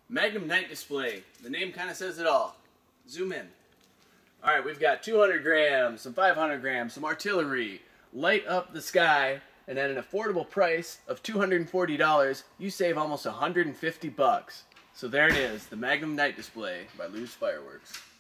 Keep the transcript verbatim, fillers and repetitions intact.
Magnum night display. The name kind of says it all. Zoom in. All right, we've got two hundred grams, some five hundred grams, some artillery. Light up the sky, and at an affordable price of two hundred forty dollars, you save almost one hundred fifty bucks. So there it is, the Magnum night display by Lose Fireworks.